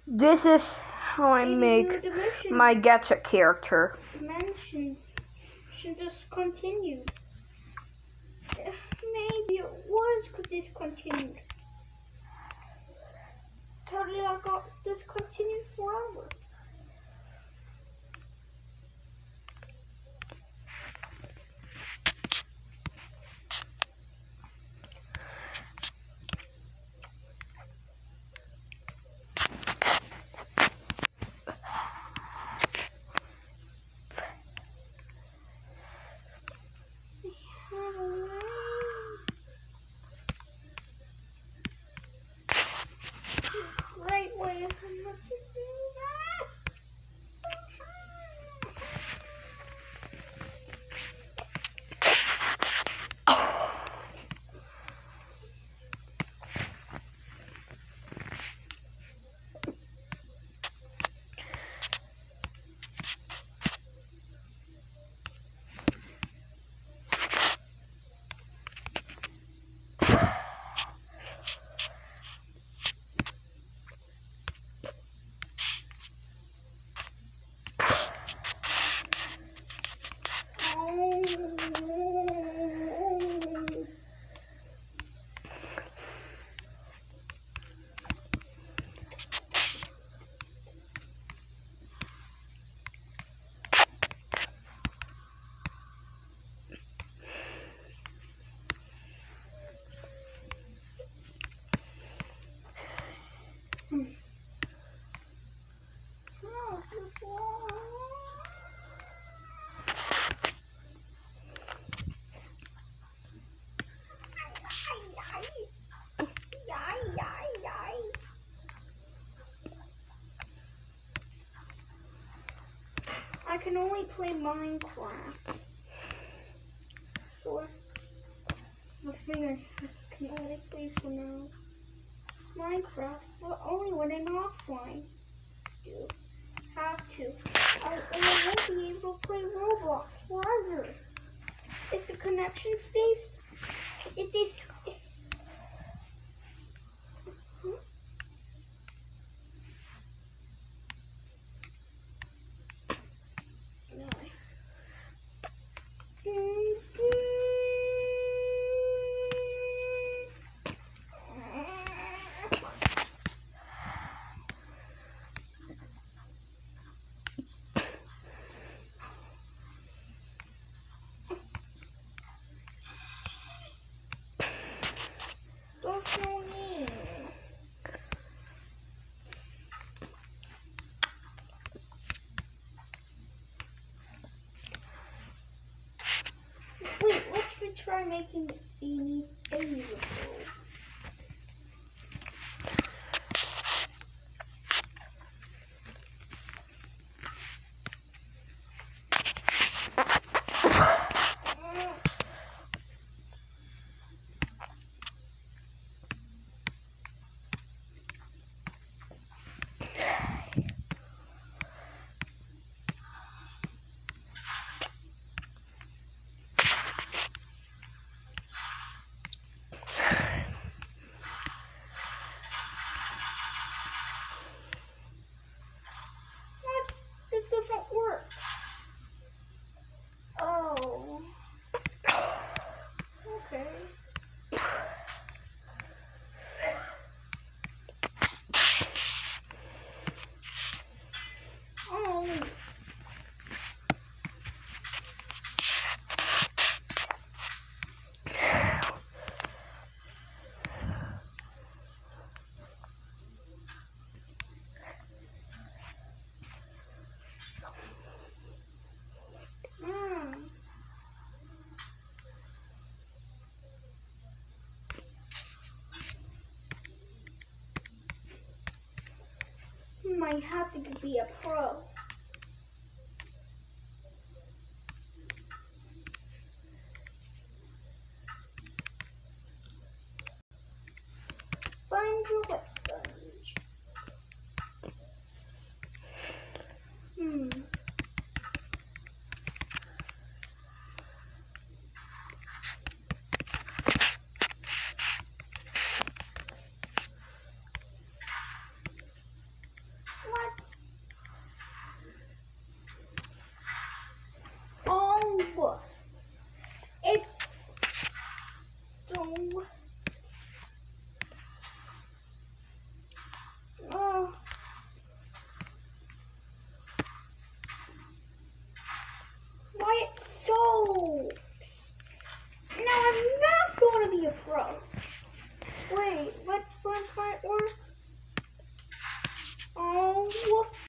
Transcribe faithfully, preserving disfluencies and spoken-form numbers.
This is how I make my gacha character. Dimension should just continue. Maybe it was discontinued. Totally I got discontinued forever. Great way of to do that. I can only play Minecraft. So my fingers can only play for now. Minecraft, but only when I'm offline. You have to. I, and I won't be able to play Roblox forever. If the connection stays, it is. Wait, let's try making a a doesn't work. Oh. Okay. Oh. Might have to be a pro.